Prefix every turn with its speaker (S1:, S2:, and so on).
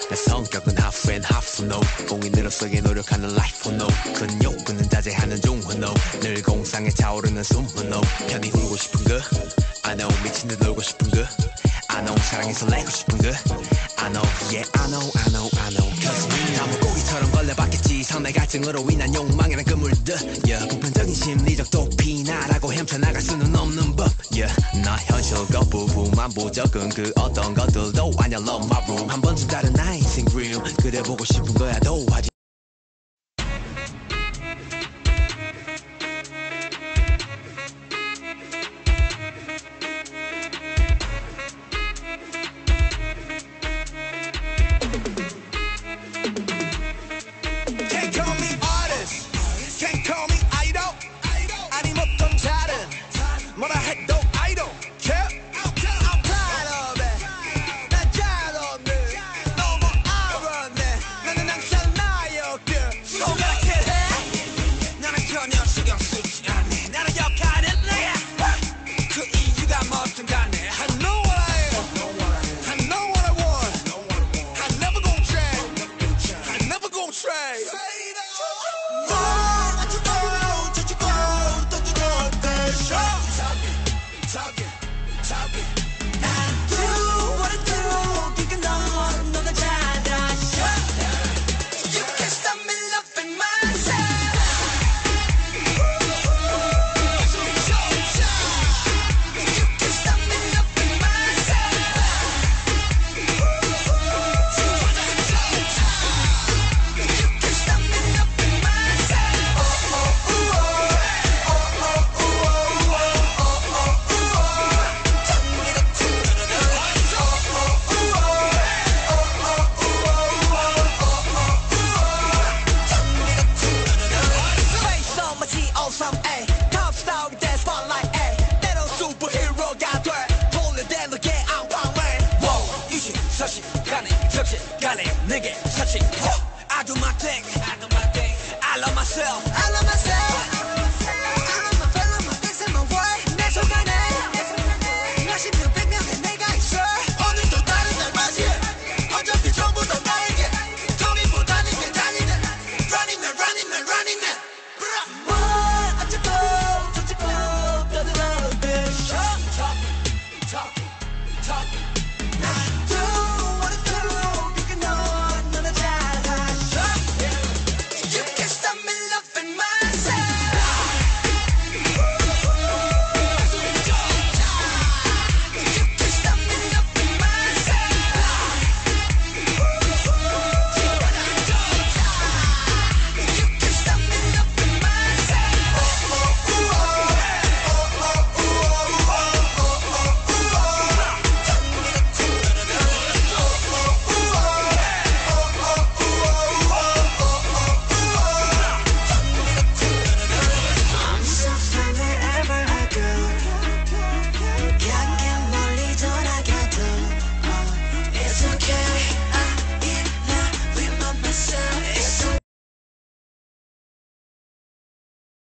S1: 내 성격은 half and half no 공인으로서의 노력하는 life no 큰 욕구는 자제하는 중후노 늘 공상에 차오르는 숨후노 편히 울고 싶은 그 I know 미친 듯 놀고 싶은 그 I know 사랑해서 내고 싶은 그 I know yeah I know I know I know Cause 다 물고기처럼 걸려봤겠지 상대 갈증으로 인한 욕망이란 그물들 yeah 보편적인 심리적 도피나라고 헤쳐나갈 수는 없는 법 yeah 나 현실 거부부만 부적은 그 어떤 것들도 아냐 love my room 한 번쯤 다른 나의 인생 dream 그래 보고 싶은 거야 도와줘
S2: 가네, 적시 가네, 내게